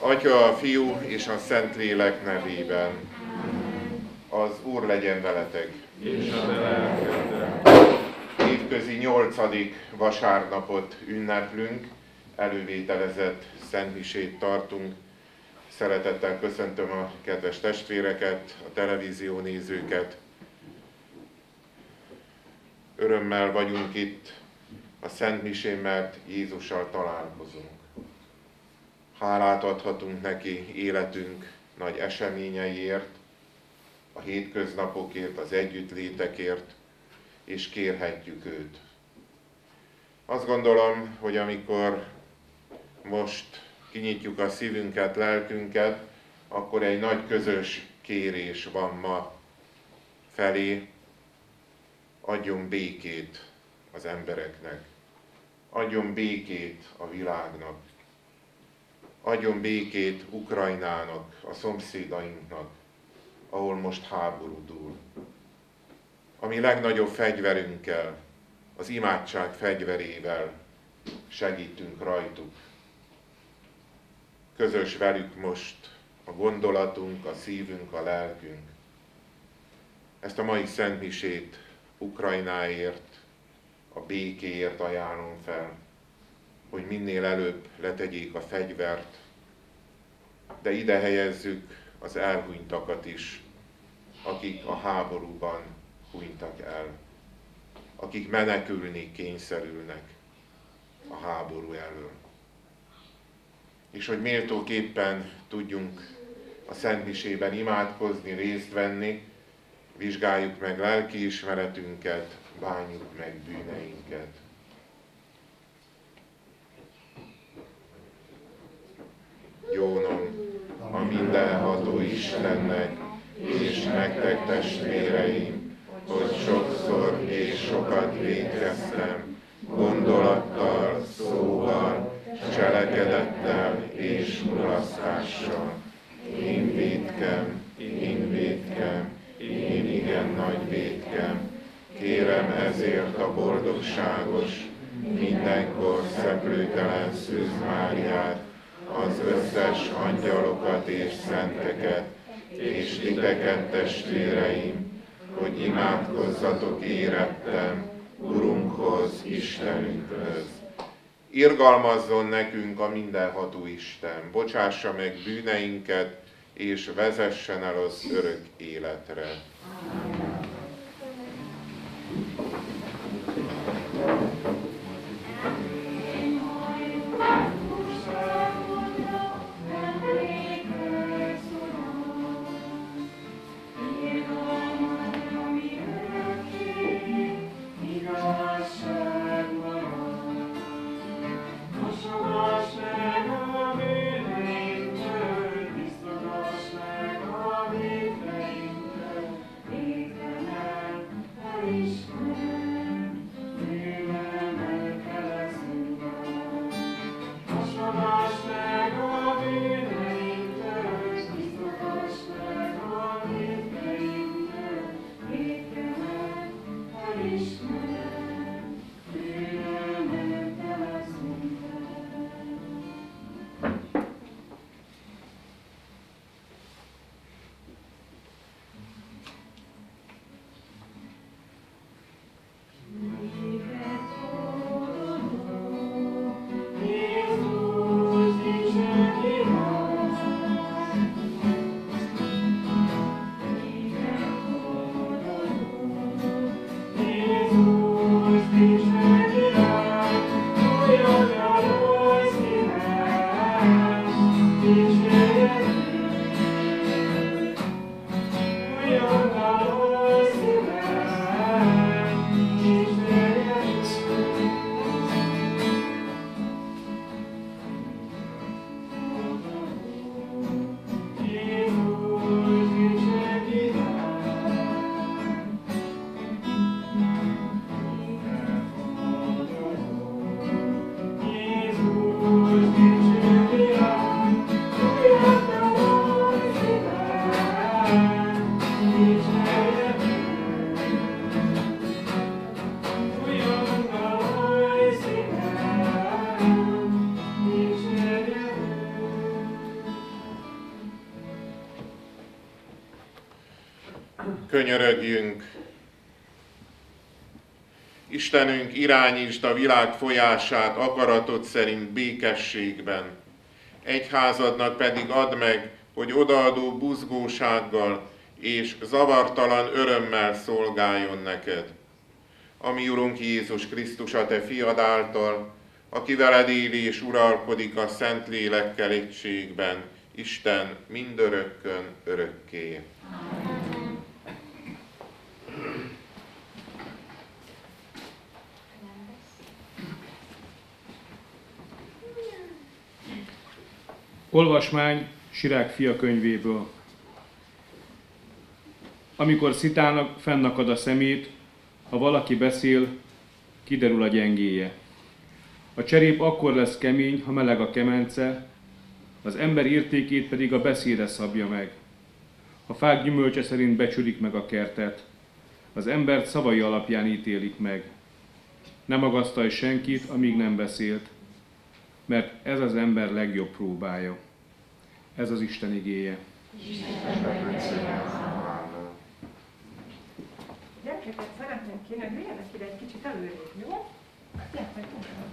Atya, a Fiú és a Szentlélek nevében. Az Úr legyen veletek. És a te lelkeddel. Évközi 8. vasárnapot ünneplünk, elővételezett szentmisét tartunk. Szeretettel köszöntöm a kedves testvéreket, a televízió nézőket. Örömmel vagyunk itt a szentmisén, mert Jézussal találkozunk. Hálát adhatunk neki életünk nagy eseményeiért, a hétköznapokért, az együttlétekért, és kérhetjük őt. Azt gondolom, hogy amikor most kinyitjuk a szívünket, lelkünket, akkor egy nagy közös kérés van ma felé: adjon békét az embereknek, adjon békét a világnak, adjon békét Ukrajnának, a szomszédainknak, ahol most háború dúl. A mi legnagyobb fegyverünkkel, az imádság fegyverével segítünk rajtuk. Közös velük most a gondolatunk, a szívünk, a lelkünk. Ezt a mai szentmisét Ukrajnáért, a békéért ajánlom fel, hogy minél előbb letegyék a fegyvert, de ide helyezzük az elhunytakat is, akik a háborúban hunytak el, akik menekülni kényszerülnek a háború elől. És hogy méltóképpen tudjunk a szentmisében imádkozni, részt venni, vizsgáljuk meg lelkiismeretünket, bánjuk meg bűneinket. Jónom a mindenható Istennek, és nektek testvéreim, hogy sokszor és sokat vétkeztem, gondolattal, szóval, cselekedettel és mulasztással. Én vétkem, én igen nagy vétkem. Kérem ezért a boldogságos, mindenkor szeplőtelen Szűz Máriát, az összes angyalokat és szenteket, és titeket, testvéreim, hogy imádkozzatok érettem Urunkhoz, Istenünkhöz. Irgalmazzon nekünk a mindenható Isten, bocsássa meg bűneinket, és vezessen el az örök életre. Könyörögjünk! Istenünk, irányítsd a világ folyását akaratod szerint békességben. Egyházadnak pedig add meg, hogy odaadó buzgósággal és zavartalan örömmel szolgáljon neked. Ami Urunk Jézus Krisztus, a te fiad által, aki veled él és uralkodik a Szentlélekkel egységben, Isten mindörökkön örökké. Olvasmány Sirák fia könyvéből. Amikor Szitának fennakad a szemét, ha valaki beszél, kiderül a gyengéje. A cserép akkor lesz kemény, ha meleg a kemence, az ember értékét pedig a beszéde szabja meg. A fák gyümölcse szerint becsülik meg a kertet, az embert szavai alapján ítélik meg. Ne magasztalj senkit, amíg nem beszélt, mert ez az ember legjobb próbája. Ez az Isten igéje. Gyerekeket szeretném kérni, hogy jöjjenek ide egy kicsit előrébb, jó? Gyertek,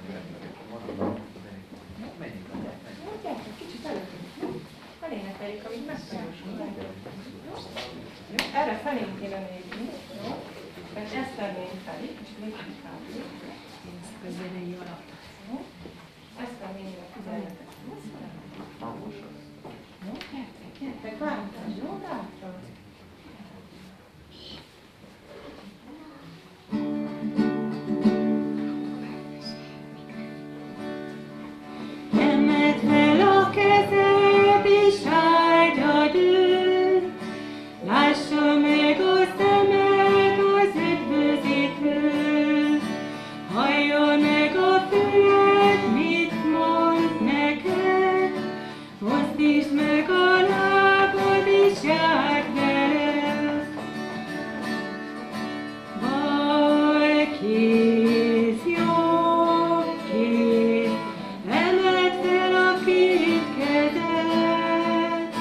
kicsit előrébb, jó? Elénekeljük, amíg megszerűsülnek. Erre felénk kéne nézni, jó? Mert ezt tennénk felé, és lépjük felé. Ezt közéléi alatt. Ezt tennénk a 15-et. Jó? Gyertek, várjunk, jó? Látra. Emeld fel a kezed és áldjad őt, lássa meg a szemed az üdvözítőt, hallja meg a füled, mit mond neked, mozdítsd meg a lábad és járd vele. Bal kéz, jobb kéz, emeld fel a két kezed.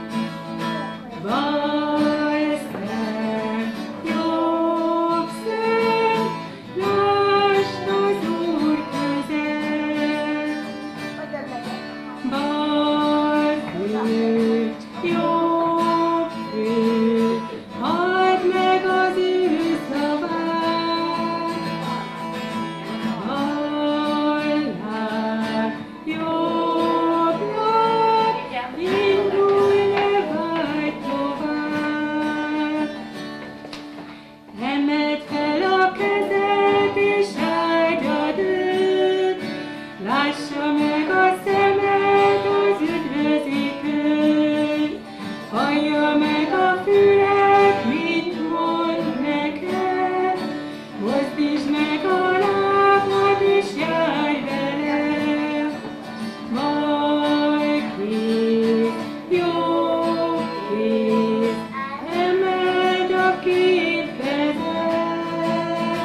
Bal szem, jobb szem, lásd az Úr közel. Bal fő, jobb fő, halld meg az ő szavát. Bal láb, jobb láb, indulj, ne vágyj tovább. Emeld fel a kezed és áldjad őt, lássa meg a szemed az üdvözítőt, hallja meg a füled, mit mond neked, mozdítsd meg a lábad és járj vele. Bal kéz, jobb kéz, emeld a két kezed.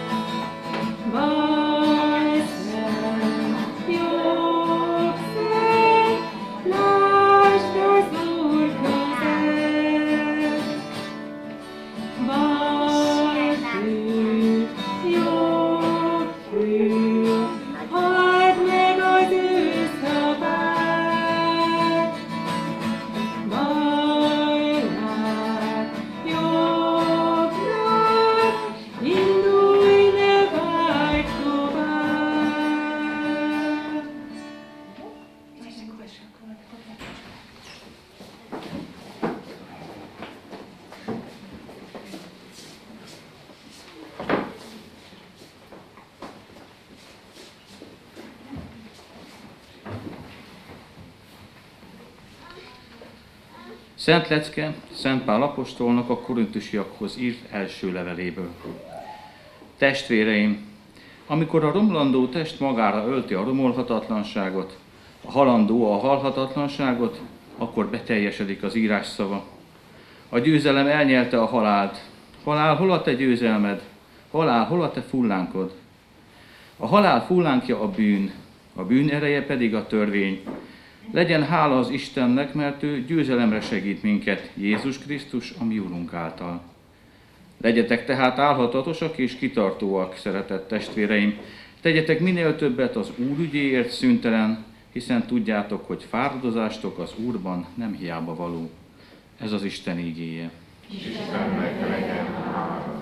Bal szem, jobb szem, lásd az Úr közel. Bal fő, jobb fő, halld meg az ő szavát. Bal láb, jobb láb, indulj, ne vágyj tovább. Szent lecke Szent Pál apostolnak a korintusiakhoz írt első leveléből. Testvéreim, amikor a romlandó test magára ölti a romolhatatlanságot, a halandó a halhatatlanságot, akkor beteljesedik az írás szava. A győzelem elnyelte a halált. Halál, hol a te győzelmed? Halál, hol a te fullánkod? A halál fullánkja a bűn ereje pedig a törvény. Legyen hála az Istennek, mert ő győzelemre segít minket Jézus Krisztus, a mi Urunk által. Legyetek tehát álhatatosak és kitartóak, szeretett testvéreim, tegyetek minél többet az Úr ügyéért szüntelen, hiszen tudjátok, hogy fáradozástok az Úrban nem hiába való. Ez az Isten ígéje. Istennek legyen hála.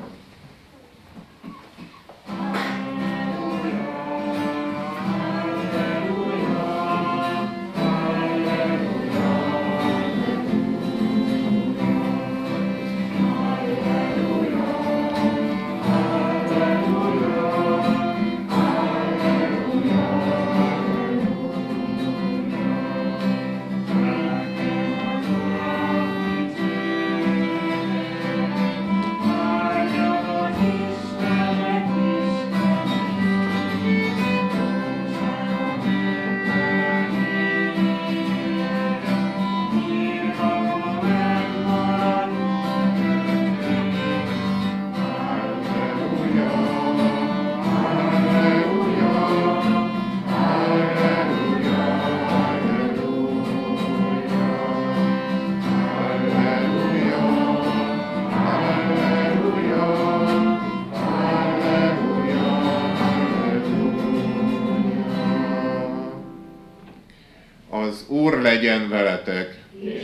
Az Úr legyen veletek!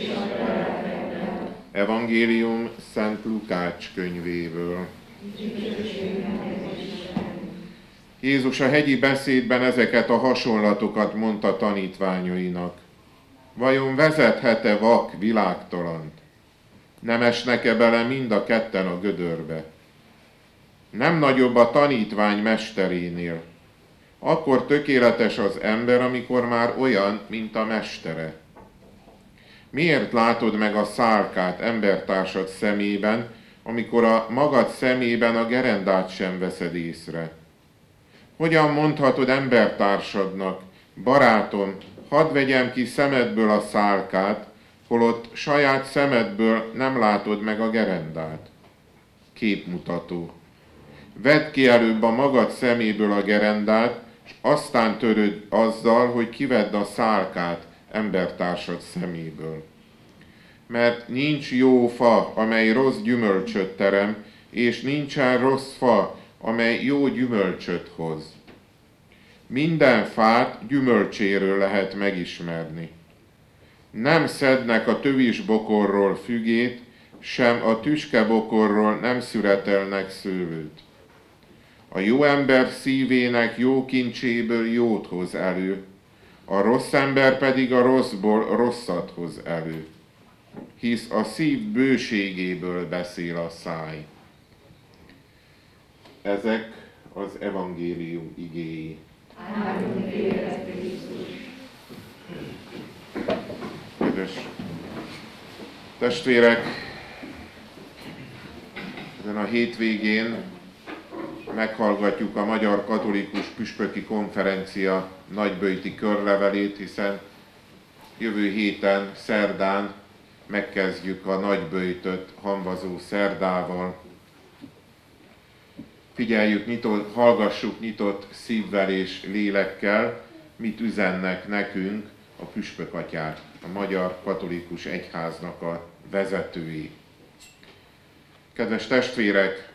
Evangélium Szent Lukács könyvéből. Jézus a hegyi beszédben ezeket a hasonlatokat mondta tanítványainak. Vajon vezethet-e vak világtalant? Nem esnek-e bele mind a ketten a gödörbe? Nem nagyobb a tanítvány mesterénél. Akkor tökéletes az ember, amikor már olyan, mint a mestere. Miért látod meg a szálkát embertársad szemében, amikor a magad szemében a gerendát sem veszed észre? Hogyan mondhatod embertársadnak, barátom, hadd vegyem ki szemedből a szálkát, holott saját szemedből nem látod meg a gerendát? Képmutató. Vedd ki előbb a magad szeméből a gerendát, és aztán törődj azzal, hogy kivedd a szálkát embertársad szeméből. Mert nincs jó fa, amely rossz gyümölcsöt terem, és nincsen rossz fa, amely jó gyümölcsöt hoz. Minden fát gyümölcséről lehet megismerni. Nem szednek a tövisbokorról fügét, sem a tüskebokorról nem szüretelnek szőlőt. A jó ember szívének jó kincséből jót hoz elő, a rossz ember pedig a rosszból rosszat hoz elő. Hisz a szív bőségéből beszél a száj. Ezek az evangélium igéi. Kedves testvérek, ezen a hétvégén meghallgatjuk a Magyar Katolikus Püspöki Konferencia nagyböjti körlevelét, hiszen jövő héten, szerdán megkezdjük a nagyböjtöt hamvazó szerdával. Figyeljük, hallgassuk nyitott szívvel és lélekkel, mit üzennek nekünk a püspökatyák, a Magyar Katolikus Egyháznak a vezetői. Kedves testvérek,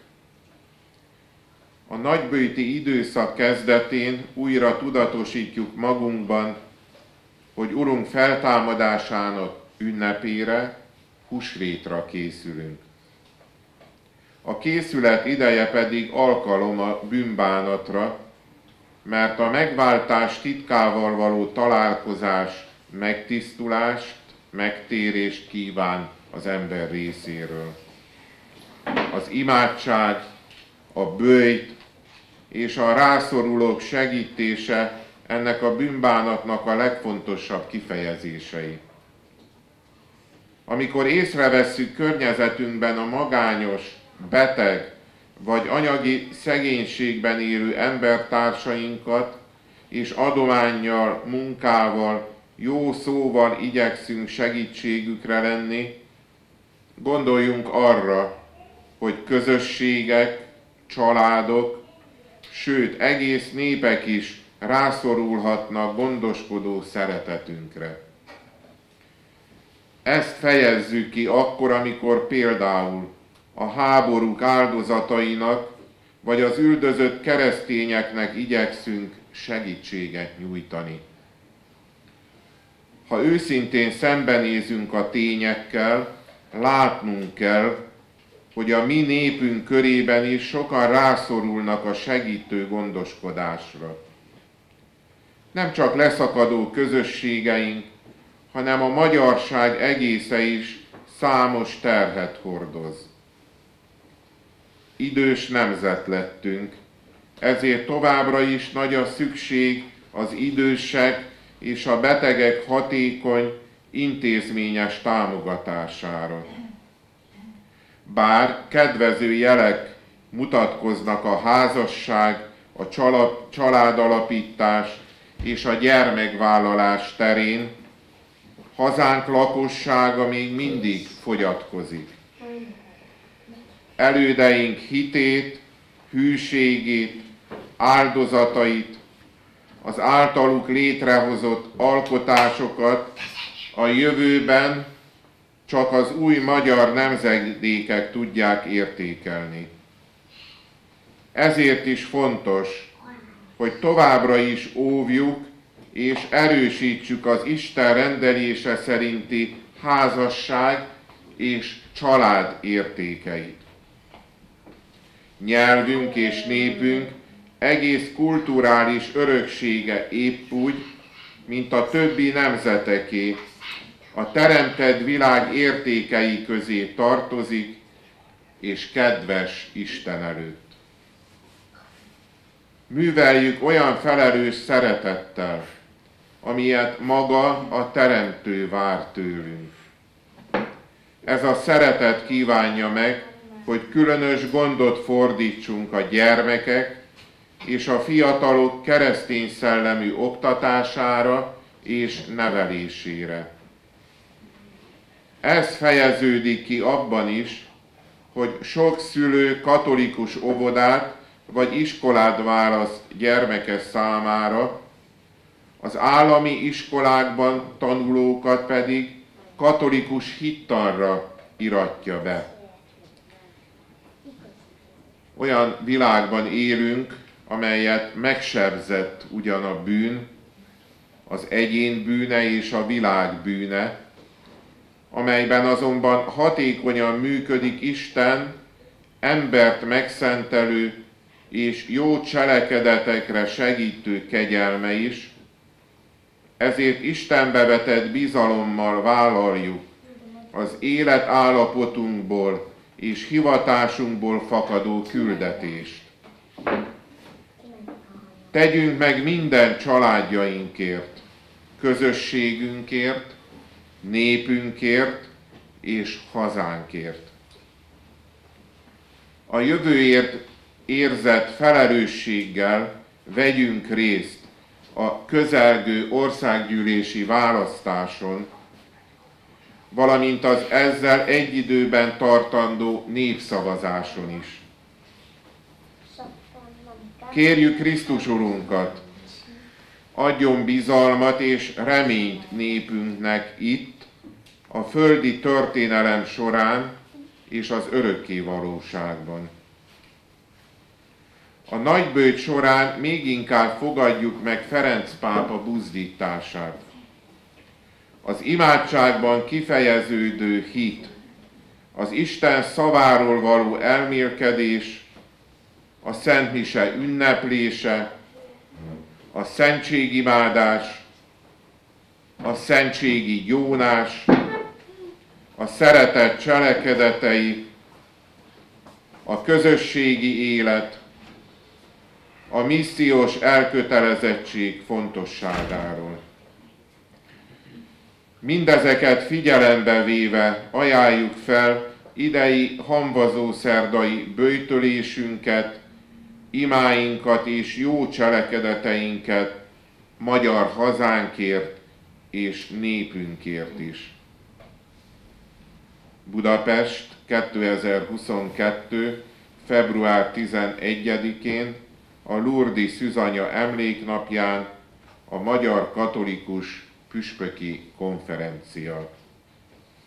a nagyböjti időszak kezdetén újra tudatosítjuk magunkban, hogy Urunk feltámadásának ünnepére, húsvétra készülünk. A készület ideje pedig alkalom a bűnbánatra, mert a megváltás titkával való találkozás megtisztulást, megtérést kíván az ember részéről. Az imádság, a böjt és a rászorulók segítése ennek a bűnbánatnak a legfontosabb kifejezései. Amikor észrevesszük környezetünkben a magányos, beteg vagy anyagi szegénységben élő embertársainkat, és adománnyal, munkával, jó szóval igyekszünk segítségükre lenni, gondoljunk arra, hogy közösségek, családok, sőt egész népek is rászorulhatnak gondoskodó szeretetünkre. Ezt fejezzük ki akkor, amikor például a háborúk áldozatainak, vagy az üldözött keresztényeknek igyekszünk segítséget nyújtani. Ha őszintén szembenézünk a tényekkel, látnunk kell, hogy a mi népünk körében is sokan rászorulnak a segítő gondoskodásra. Nem csak leszakadó közösségeink, hanem a magyarság egésze is számos terhet hordoz. Idős nemzet lettünk, ezért továbbra is nagy a szükség az idősek és a betegek hatékony, intézményes támogatására. Bár kedvező jelek mutatkoznak a házasság, a családalapítás és a gyermekvállalás terén, hazánk lakossága még mindig fogyatkozik. Elődeink hitét, hűségét, áldozatait, az általuk létrehozott alkotásokat a jövőben csak az új magyar nemzedékek tudják értékelni. Ezért is fontos, hogy továbbra is óvjuk és erősítsük az Isten rendelése szerinti házasság és család értékeit. Nyelvünk és népünk egész kulturális öröksége épp úgy, mint a többi nemzeteké, a teremtett világ értékei közé tartozik, és kedves Isten előtt. Műveljük olyan felelős szeretettel, amilyet maga a Teremtő vár tőlünk. Ez a szeretet kívánja meg, hogy különös gondot fordítsunk a gyermekek és a fiatalok keresztény szellemű oktatására és nevelésére. Ez fejeződik ki abban is, hogy sok szülő katolikus óvodát vagy iskolát választ gyermeke számára, az állami iskolákban tanulókat pedig katolikus hittanra iratja be. Olyan világban élünk, amelyet megsebzett ugyan a bűn, az egyén bűne és a világ bűne, amelyben azonban hatékonyan működik Isten, embert megszentelő és jó cselekedetekre segítő kegyelme is, ezért Istenbe vetett bizalommal vállaljuk az életállapotunkból és hivatásunkból fakadó küldetést. Tegyünk meg minden családjainkért, közösségünkért, népünkért és hazánkért. A jövőért érzett felelősséggel vegyünk részt a közelgő országgyűlési választáson, valamint az ezzel egy időben tartandó népszavazáson is. Kérjük Krisztus Urunkat, adjon bizalmat és reményt népünknek itt, a földi történelem során és az örökké valóságban. A nagyböjt során még inkább fogadjuk meg Ferenc pápa buzdítását. Az imádságban kifejeződő hit, az Isten szaváról való elmélkedés, a Szent Mise ünneplése, a szentségimádás, a szentségi gyónás, a szeretet cselekedetei, a közösségi élet, a missziós elkötelezettség fontosságáról. Mindezeket figyelembe véve ajánljuk fel idei hamvazószerdai böjtölésünket, imáinkat és jó cselekedeteinket magyar hazánkért és népünkért is. Budapest, 2022. február 11-én a Lurdi Szűzanya emléknapján a Magyar Katolikus Püspöki Konferencia.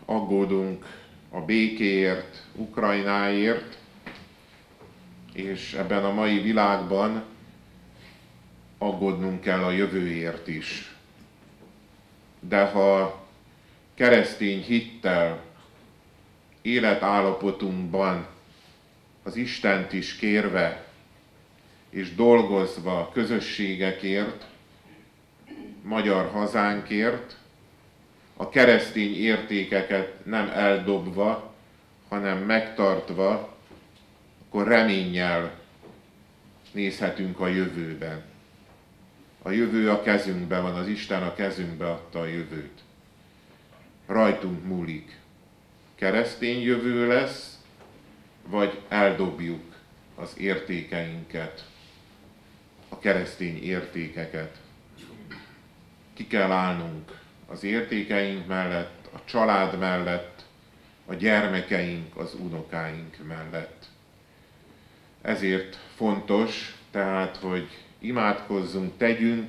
aggódunk a békéért, Ukrajnáért, és ebben a mai világban aggódnunk kell a jövőért is. De ha keresztény hittel, életállapotunkban az Istent is kérve és dolgozva közösségekért, magyar hazánkért, a keresztény értékeket nem eldobva, hanem megtartva, akkor reménnyel nézhetünk a jövőben. A jövő a kezünkben van, az Isten a kezünkbe adta a jövőt. Rajtunk múlik. Keresztény jövő lesz, vagy eldobjuk az értékeinket, a keresztény értékeket. Ki kell állnunk az értékeink mellett, a család mellett, a gyermekeink, az unokáink mellett. Ezért fontos, tehát, hogy imádkozzunk, tegyünk,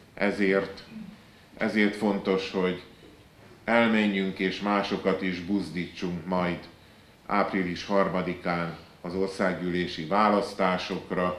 ezért fontos, hogy elmenjünk és másokat is buzdítsunk majd április 3-án az országgyűlési választásokra,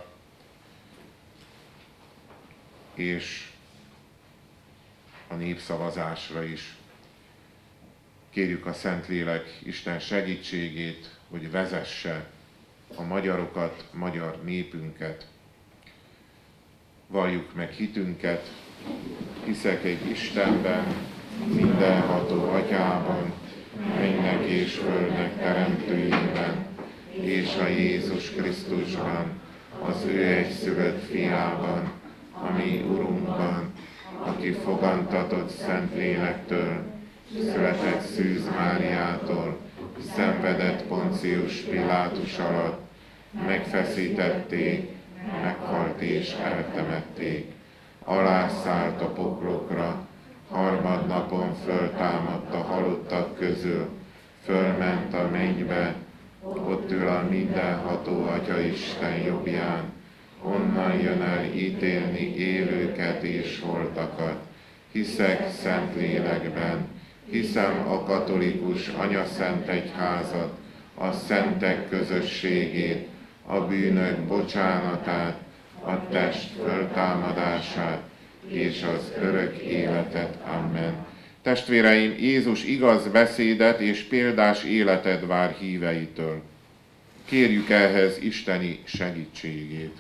és a népszavazásra is. Kérjük a Szentlélek Isten segítségét, hogy vezesse a magyarokat, magyar népünket. Valljuk meg hitünket, hiszek egy Istenben, mindenható Atyában, mennek és földnek teremtőjében, és a Jézus Krisztusban, az ő egyszülött fiában, a mi Urunkban, aki fogantatott Szentlélektől, született Szűz Máriától, szenvedett Poncius Pilátus alatt, megfeszítették, meghalt és eltemették, alászállt a poklokra, harmadnapon föltámadt a halottak közül, fölment a mennybe, ott ül a mindenható Atyaisten jobbján, onnan jön el ítélni élőket és holtakat. Hiszek Szentlélekben, hiszem a katolikus anyaszent egyházat, a szentek közösségét, a bűnök bocsánatát, a test föltámadását és az örök életet. Amen. Testvéreim, Jézus igaz beszédet és példás életet vár híveitől. Kérjük ehhez isteni segítségét.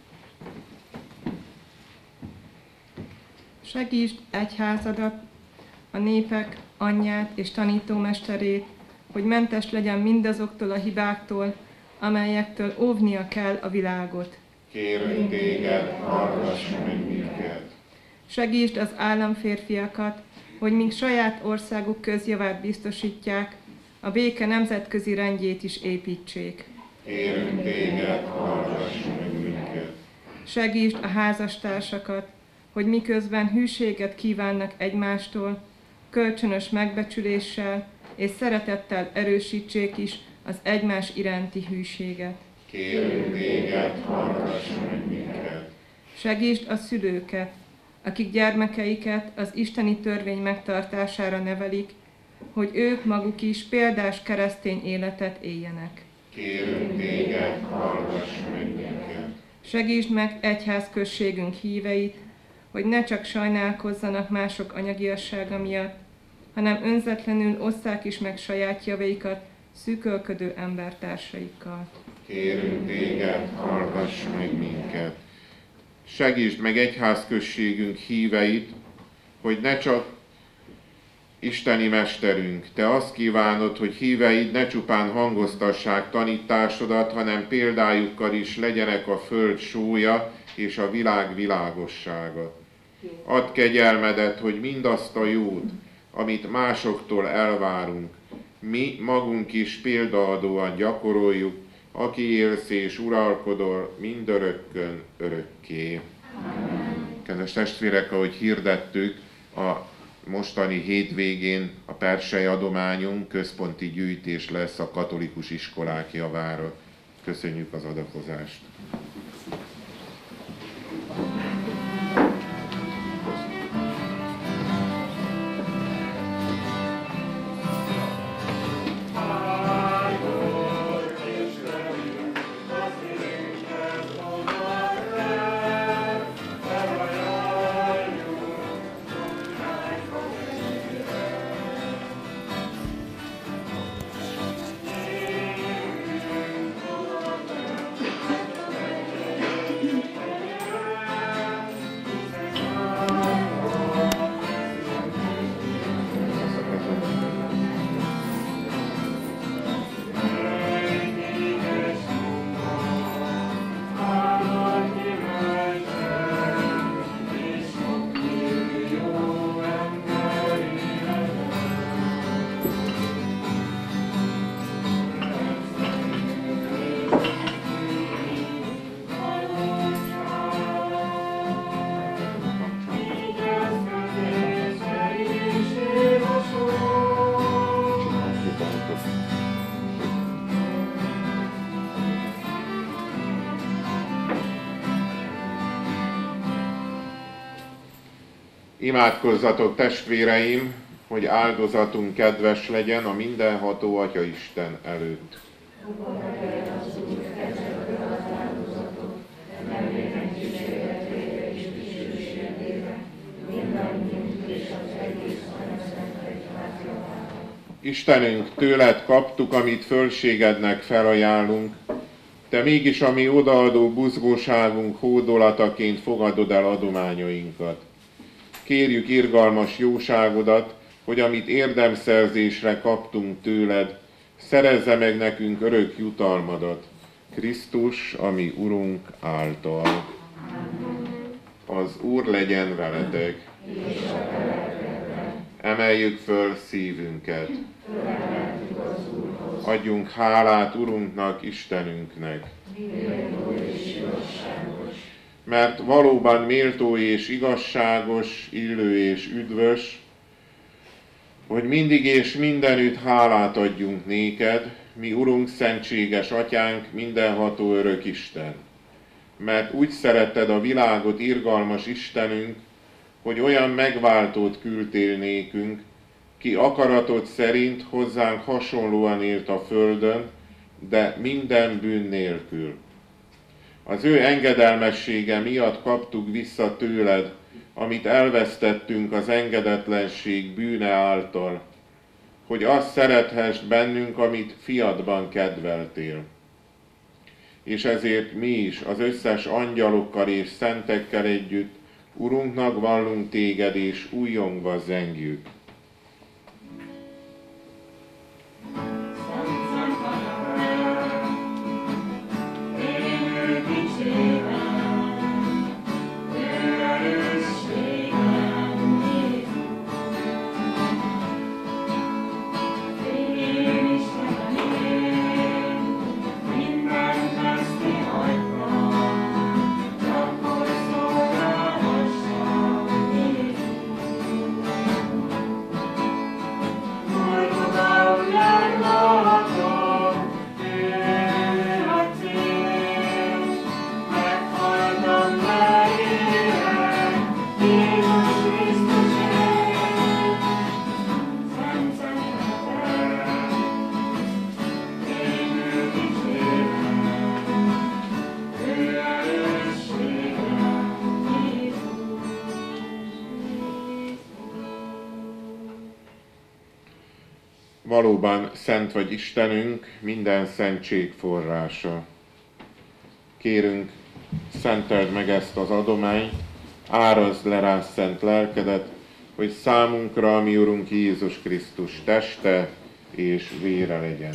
Segítsd egyházadat, a népek anyját és tanítómesterét, hogy mentes legyen mindazoktól a hibáktól, amelyektől óvnia kell a világot. Kérünk téged, hallgass meg minket. Segítsd az államférfiakat, hogy míg saját országuk közjavát biztosítják, a béke nemzetközi rendjét is építsék. Kérünk téged, hallgass meg minket. Segítsd a házastársakat, hogy miközben hűséget kívánnak egymástól, kölcsönös megbecsüléssel és szeretettel erősítsék is az egymás iránti hűséget. Kérünk téged, hallgass meg minket. Segítsd a szülőket, akik gyermekeiket az isteni törvény megtartására nevelik, hogy ők maguk is példás keresztény életet éljenek. Kérünk téged, hallgass meg minket. Segítsd meg egyházközségünk híveit, hogy ne csak sajnálkozzanak mások anyagiassága miatt, hanem önzetlenül osszák is meg saját javaikat szűkölködő embertársaikkal. Kérünk téged, hallgass meg minket. Segítsd meg egyházközségünk híveit, hogy ne csak isteni mesterünk, te azt kívánod, hogy híveid ne csupán hangoztassák tanításodat, hanem példájukkal is legyenek a föld sója és a világ világossága. Add kegyelmedet, hogy mindazt a jót, amit másoktól elvárunk, mi magunk is példaadóan gyakoroljuk, aki élsz és uralkodol mindörökkön örökké. Kedves testvérek, ahogy hirdettük, a mostani hétvégén a persely adományunk központi gyűjtés lesz a katolikus iskolák javára. Köszönjük az adakozást! Imádkozzatok, testvéreim, hogy áldozatunk kedves legyen a mindenható Atyaisten előtt. Istenünk, tőled kaptuk, amit fölségednek felajánlunk, te mégis a mi odaadó buzgóságunk hódolataként fogadod el adományainkat. Kérjük irgalmas jóságodat, hogy amit érdemszerzésre kaptunk tőled, szerezze meg nekünk örök jutalmadat, Krisztus, ami Urunk által. Az Úr legyen veletek. Emeljük föl szívünket. Adjunk hálát Urunknak, Istenünknek. Mert valóban méltó és igazságos, illő és üdvös, hogy mindig és mindenütt hálát adjunk néked, mi Urunk, szentséges Atyánk, mindenható örök Isten. Mert úgy szeretted a világot, irgalmas Istenünk, hogy olyan megváltót küldtél nékünk, ki akaratod szerint hozzánk hasonlóan élt a földön, de minden bűn nélkül. Az ő engedelmessége miatt kaptuk vissza tőled, amit elvesztettünk az engedetlenség bűne által, hogy azt szerethessd bennünk, amit fiadban kedveltél. És ezért mi is, az összes angyalokkal és szentekkel együtt, Urunknak vallunk téged, és újjongva zengjük. Valóban szent vagy Istenünk, minden szentség forrása. Kérünk, szenteld meg ezt az adományt, árazd le rá szent lelkedet, hogy számunkra a mi Urunk Jézus Krisztus teste és vére legyen.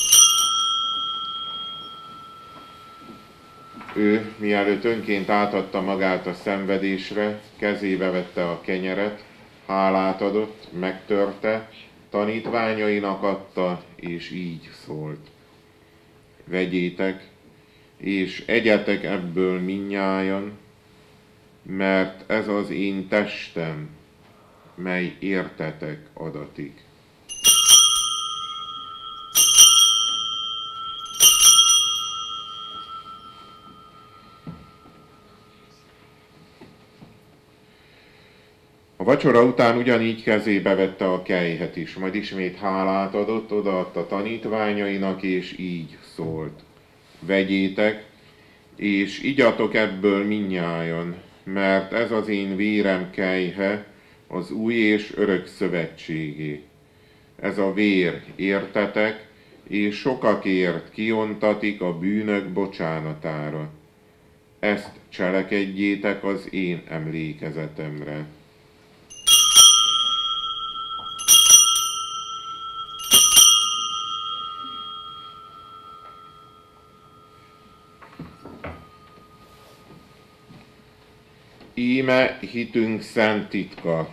Ő, mielőtt önként átadta magát a szenvedésre, kezébe vette a kenyeret, hálát adott, megtörte, tanítványainak adta, és így szólt. Vegyétek, és egyetek ebből mindnyájan, mert ez az én testem, mely értetek adatik. A vacsora után ugyanígy kezébe vette a kelyhet is, majd ismét hálát adott, odaadta tanítványainak, és így szólt. Vegyétek, és igyatok ebből mindnyájan, mert ez az én vérem kelyhe, az új és örök szövetségé. Ez a vér, értetek, és sokakért kiontatik a bűnök bocsánatára. Ezt cselekedjétek az én emlékezetemre. Íme hitünk szent titka.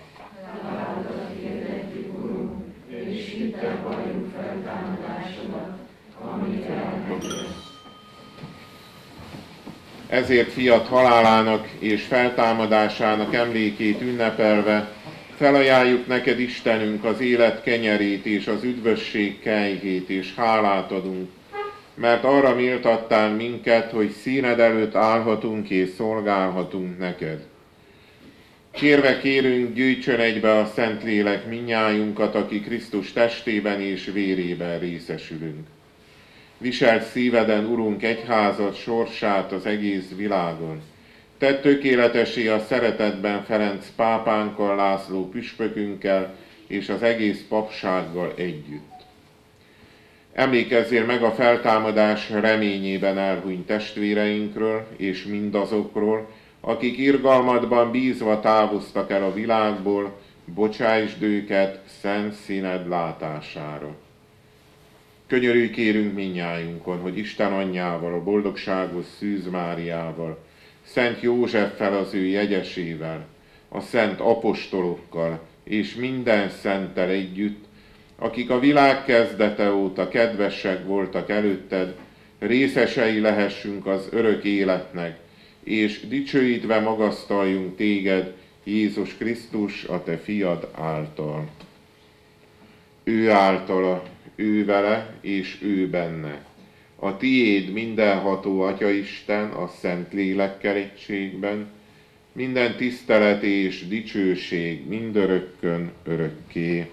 Ezért fiat halálának és feltámadásának emlékét ünnepelve felajánljuk neked, Istenünk, az élet kenyerét és az üdvösség kelyhét, és hálát adunk, mert arra méltattál minket, hogy színed előtt állhatunk és szolgálhatunk neked. Kérve kérünk, gyűjtsön egybe a Szentlélek minnyájunkat, aki Krisztus testében és vérében részesülünk. Viselt szíveden, Urunk, egyházad sorsát az egész világon. Tedd tökéletessé a szeretetben Ferenc pápánkkal, László püspökünkkel és az egész papsággal együtt. Emlékezzél meg a feltámadás reményében elhunyt testvéreinkről és mindazokról, akik irgalmadban bízva távoztak el a világból, bocsásd őket szent színed látására. Könyörülj kérünk minnyájunkon, hogy Isten anyjával, a boldogságos Szűz Máriával, Szent Józseffel az ő jegyesével, a szent apostolokkal és minden szenttel együtt, akik a világ kezdete óta kedvesek voltak előtted, részesei lehessünk az örök életnek, és dicsőítve magasztaljunk téged, Jézus Krisztus, a te fiad által. Ő általa, ő vele és ő benne. A tiéd mindenható Atyaisten a Szent Lélekkel egységben, minden tisztelet és dicsőség mindörökkön örökké.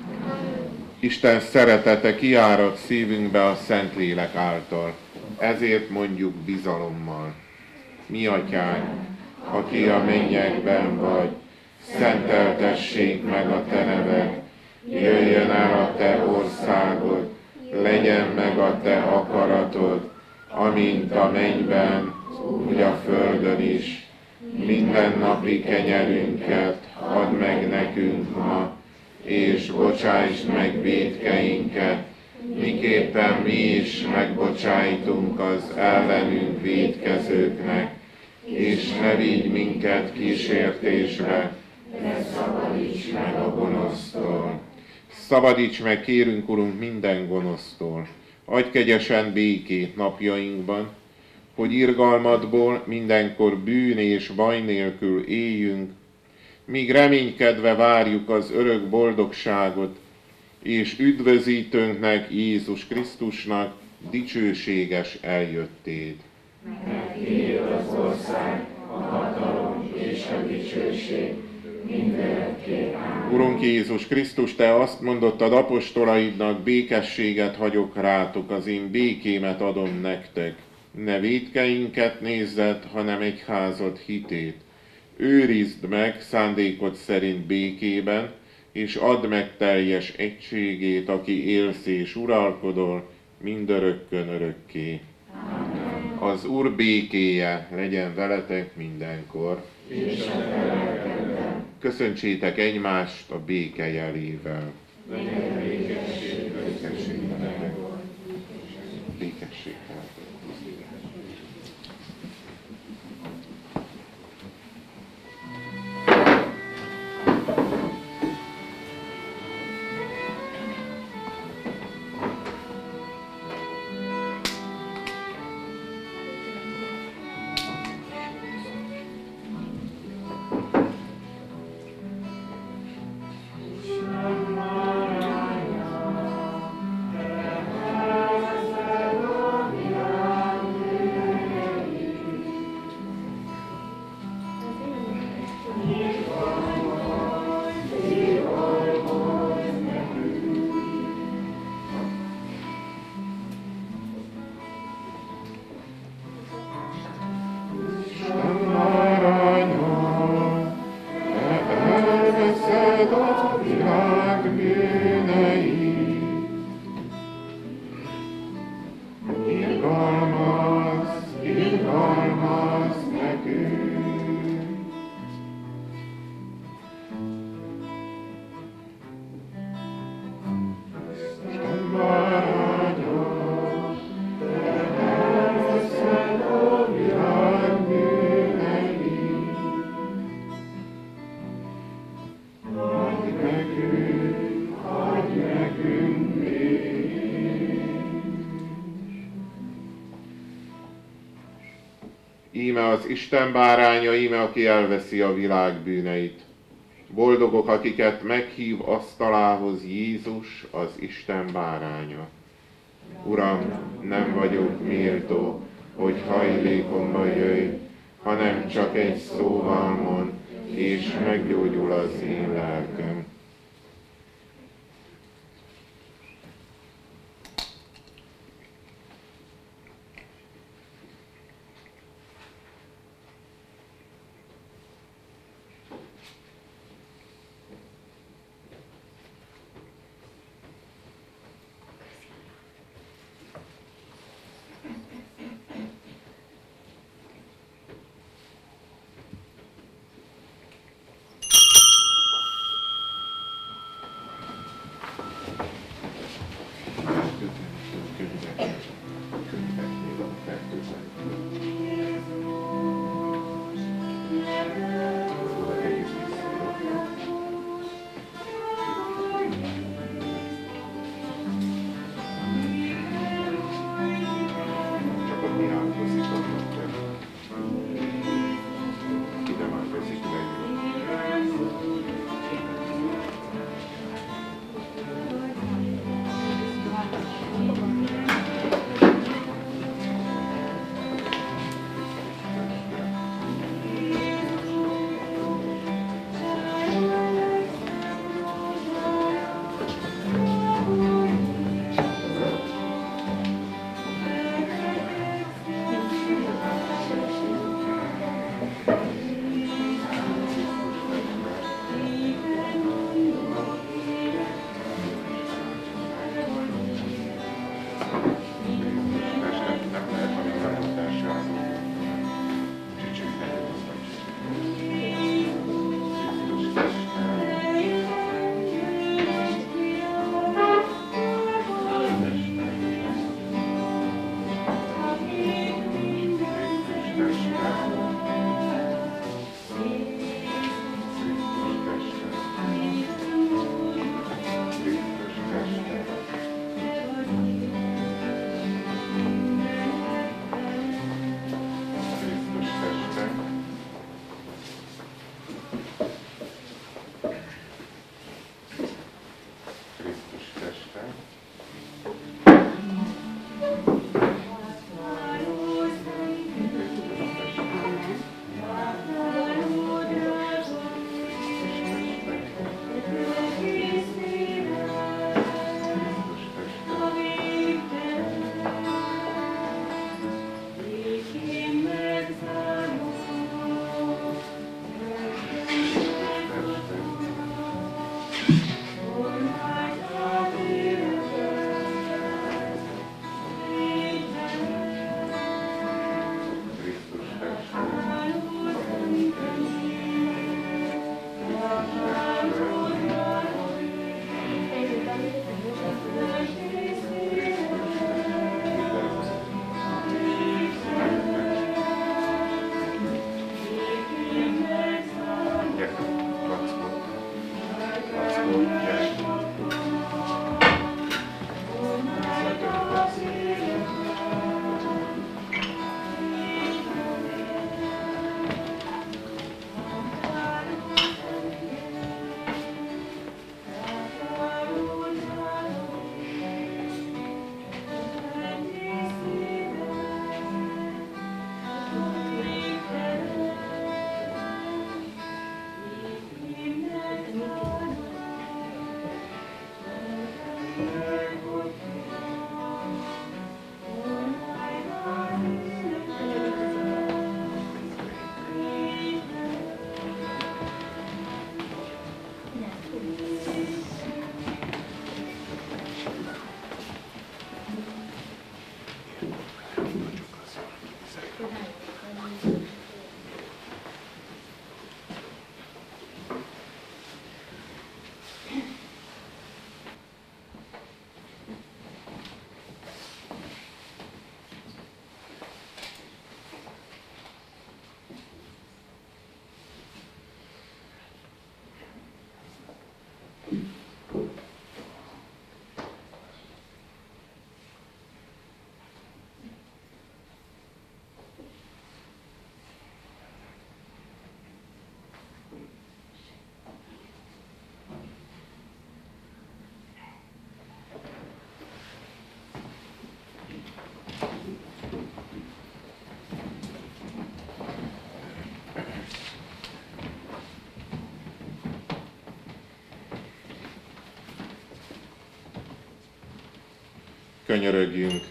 Isten szeretete kiárad szívünkbe a Szentlélek által, ezért mondjuk bizalommal. Mi atyánk, aki a mennyekben vagy, szenteltessék meg a te neved, jöjjön el a te országod, legyen meg a te akaratod, amint a mennyben, úgy a földön is. Minden napi kenyerünket add meg nekünk ma, és bocsásd meg vétkeinket, miképpen mi is megbocsájtunk az ellenünk vétkezőknek, és ne vigy minket kísértésbe, de szabadíts meg a gonosztól. Szabadíts meg, kérünk, Urunk, minden gonosztól. Adj kegyesen békét napjainkban, hogy irgalmadból mindenkor bűn és baj nélkül éljünk, míg reménykedve várjuk az örök boldogságot, és üdvözítőnknek, Jézus Krisztusnak dicsőséges eljöttéd. Mert tiéd az ország, a hatalom és a dicsőség mindörökké. Urunk Jézus Krisztus, te azt mondottad apostolaidnak, békességet hagyok rátok, az én békémet adom nektek. Ne vétkeinket nézzed, hanem egyházad hitét. Őrizd meg szándékod szerint békében, és add meg teljes egységét, aki élsz és uralkodol, mindörökkön örökké. Amen. Az Úr békéje legyen veletek mindenkor. És a te lelkeddel. Köszöntsétek egymást a béke jelével. Legyen békesség közöttünk neked. Békesség. Íme az Isten báránya, íme aki elveszi a világ bűneit. Boldogok, akiket meghív asztalához Jézus, az Isten báránya. Uram, nem vagyok méltó, hogy hajlékomba jöjj, hanem csak egy szóval mond, és meggyógyul az én lelkem. Könyörögjünk.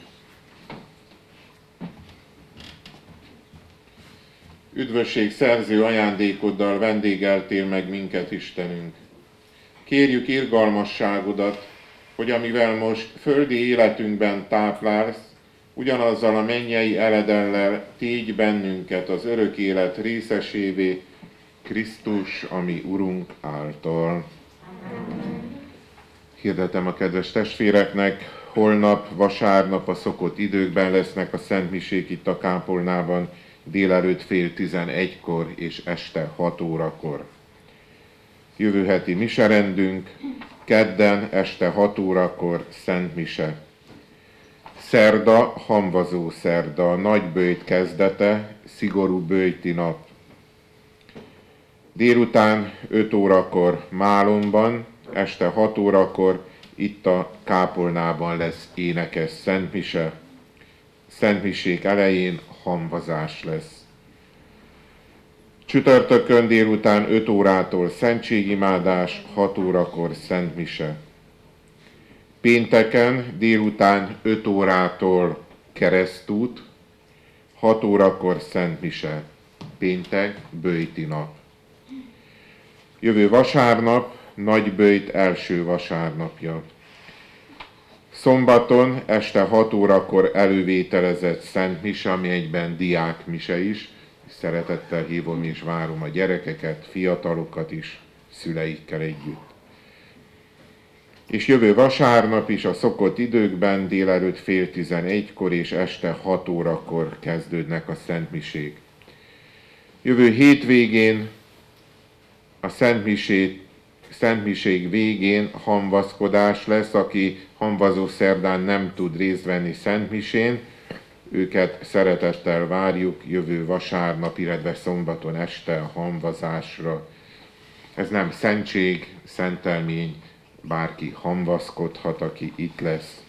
Üdvösség szerző ajándékoddal vendégeltél meg minket, Istenünk. Kérjük irgalmasságodat, hogy amivel most földi életünkben táplálsz, ugyanazzal a mennyei eledellel tégy bennünket az örök élet részesévé, Krisztus, ami Urunk által. Hirdetem a kedves testvéreknek, holnap, vasárnap a szokott időkben lesznek a szentmisék itt a kápolnában, délelőtt 10:30-kor és este 6 órakor. Jövő heti miserendünk, kedden este 6 órakor szentmise. Szerda, hamvazó szerda, nagy böjt kezdete, szigorú böjti nap. Délután 5 órakor Málomban, este 6 órakor itt a kápolnában lesz énekes szentmise. Szentmisék elején hamvazás lesz. Csütörtökön délután 5 órától szentségimádás, 6 órakor szentmise. Pénteken délután 5 órától keresztút, 6 órakor szentmise. Péntek, böjti nap. Jövő vasárnap, nagyböjt első vasárnapja. Szombaton este 6 órakor elővételezett szentmise, ami egyben diákmise is. Szeretettel hívom és várom a gyerekeket, fiatalokat is, szüleikkel együtt. És jövő vasárnap is a szokott időkben délelőtt 10:30-kor és este 6 órakor kezdődnek a szentmisék. Jövő hétvégén a szentmisék végén hamvaszkodás lesz, aki hamvazó szerdán nem tud részt venni szentmisén, őket szeretettel várjuk jövő vasárnap, illetve szombaton este a hamvazásra. Ez nem szentség, szentelmény, bárki hamvaszkodhat, aki itt lesz.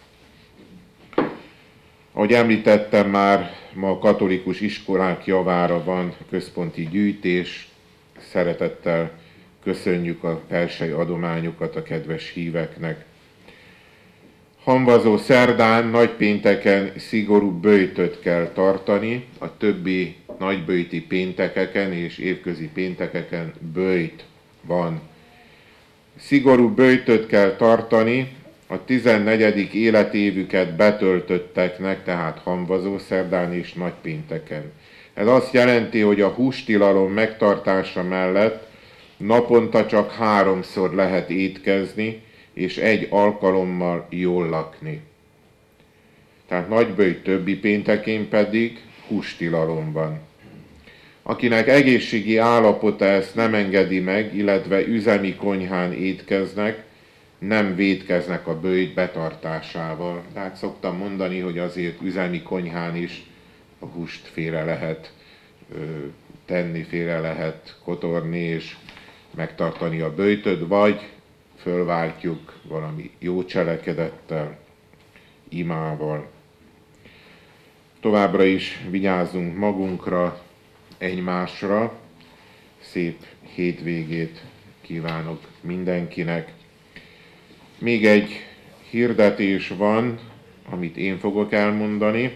Ahogy említettem már, ma a katolikus iskolák javára van központi gyűjtés. Szeretettel köszönjük a persei adományokat a kedves híveknek. Hamvazó szerdán, nagypénteken szigorú böjtöt kell tartani, a többi nagyböjti péntekeken és évközi péntekeken böjt van. Szigorú böjtöt kell tartani a 14. életévüket betöltötteknek, tehát hamvazó szerdán és nagypénteken. Ez azt jelenti, hogy a hústilalom megtartása mellett naponta csak 3-szor lehet étkezni, és 1 alkalommal jól lakni. Tehát nagyböjt többi péntekén pedig hústilalom van. Akinek egészségi állapota ezt nem engedi meg, illetve üzemi konyhán étkeznek, nem vétkeznek a böjt betartásával. Tehát szoktam mondani, hogy azért üzemi konyhán is a húst félre lehet tenni, félre lehet kotorni, és megtartani a böjtöt, vagy fölváltjuk valami jó cselekedettel, imával. Továbbra is vigyázzunk magunkra, egymásra. Szép hétvégét kívánok mindenkinek. Még egy hirdetés van, amit én fogok elmondani.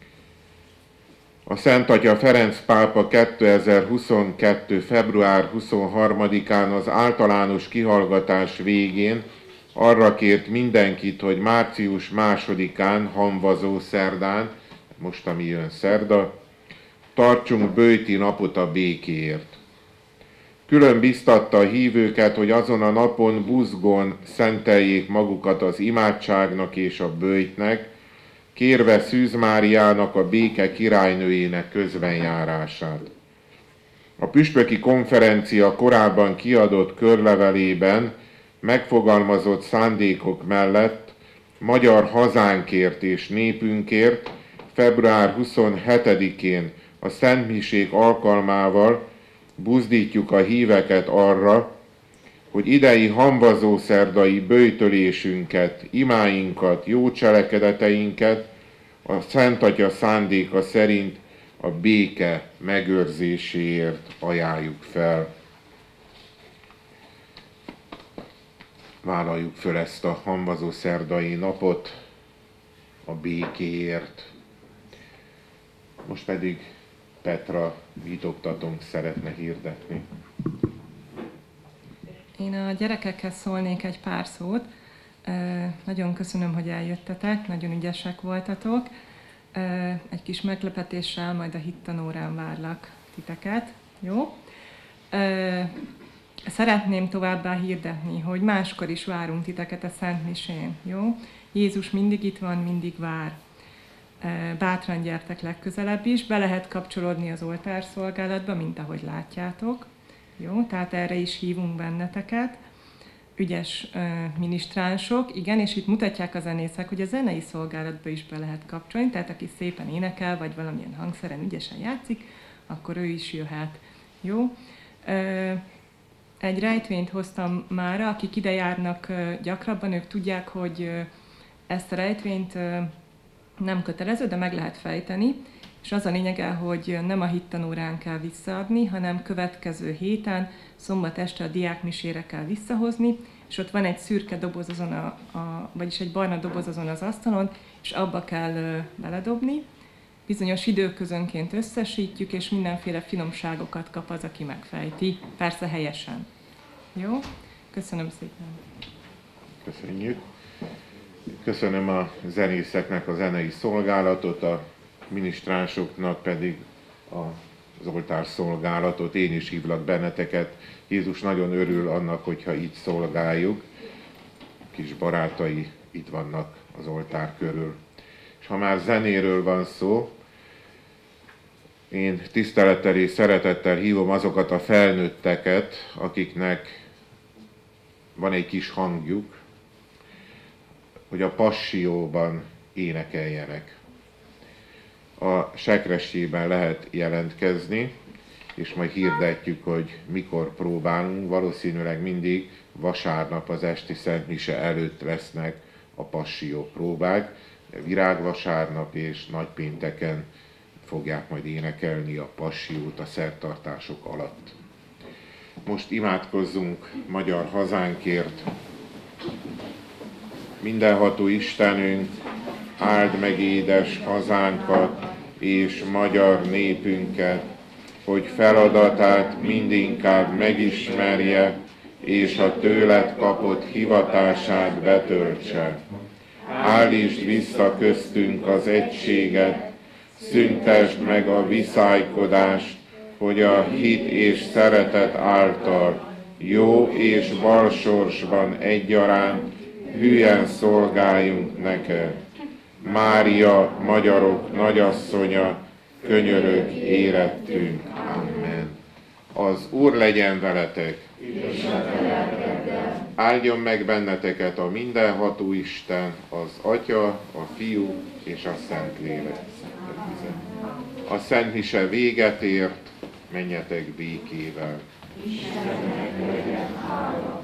A Szent Atya Ferenc pápa 2022. február 23-án az általános kihallgatás végén arra kért mindenkit, hogy március 2-án, hamvazó szerdán, most ami jön szerda, tartsunk böjti napot a békéért. Külön biztatta a hívőket, hogy azon a napon buzgón szenteljék magukat az imádságnak és a böjtnek, kérve Szűz Máriának, a béke királynőjének közbenjárását. A püspöki konferencia korábban kiadott körlevelében megfogalmazott szándékok mellett magyar hazánkért és népünkért február 27-én a szentmisék alkalmával buzdítjuk a híveket arra, hogy idei hamvazószerdai böjtölésünket, imáinkat, jó cselekedeteinket a Szent Atya szándéka szerint a béke megőrzéséért ajánljuk fel. Vállaljuk föl ezt a hamvazószerdai napot a békéért. Most pedig Petra hitoktatónk szeretne hirdetni. Én a gyerekekhez szólnék egy pár szót. Nagyon köszönöm, hogy eljöttetek, nagyon ügyesek voltatok. Egy kis meglepetéssel majd a hittanórán várlak titeket. Jó? Szeretném továbbá hirdetni, hogy máskor is várunk titeket a Szent Misén. Jó? Jézus mindig itt van, mindig vár. Bátran gyertek legközelebb is, be lehet kapcsolódni az oltárszolgálatba, mint ahogy látjátok. Jó? Tehát erre is hívunk benneteket. Ügyes minisztránsok, igen, és itt mutatják a zenészek, hogy a zenei szolgálatba is be lehet kapcsolni, tehát aki szépen énekel, vagy valamilyen hangszeren ügyesen játszik, akkor ő is jöhet. Jó? Egy rejtvényt hoztam mára, akik ide járnak gyakrabban, ők tudják, hogy ezt a rejtvényt nem kötelező, de meg lehet fejteni, és az a lényege, hogy nem a hittanórán kell visszaadni, hanem következő héten, szombat este a diákmisére kell visszahozni, és ott van egy szürke doboz azon vagyis egy barna doboz azon az asztalon, és abba kell beledobni. Bizonyos időközönként összesítjük, és mindenféle finomságokat kap az, aki megfejti. Persze helyesen. Jó? Köszönöm szépen. Köszönjük. Köszönöm a zenészeknek a zenei szolgálatot, a minisztránsoknak pedig az oltárszolgálatot. Én is hívlak benneteket. Jézus nagyon örül annak, hogyha így szolgáljuk. Kis barátai itt vannak az oltár körül. És ha már zenéről van szó, én tisztelettel és szeretettel hívom azokat a felnőtteket, akiknek van egy kis hangjuk, hogy a Passióban énekeljenek. A Sekrestjében lehet jelentkezni, és majd hirdetjük, hogy mikor próbálunk. Valószínűleg mindig vasárnap az esti Szent Mise előtt lesznek a Passió próbák. Virágvasárnap és nagypénteken fogják majd énekelni a Passiót a szertartások alatt. Most imádkozzunk magyar hazánkért. Mindenható Istenünk, áld meg édes hazánkat és magyar népünket, hogy feladatát mindinkább megismerje, és a tőled kapott hivatását betöltse. Állítsd vissza köztünk az egységet, szüntesd meg a viszálykodást, hogy a hit és szeretet által jó és bal sorsban egyaránt hülyen szolgáljunk neked. Mária, magyarok nagyasszonya, könyörög érettünk. Amen. Az Úr legyen veletek. Áldjon meg benneteket a mindenható Isten, az Atya, a Fiú és a Szentlélek. A Szent Mise véget ért, menjetek békével. Istennek legyen hála.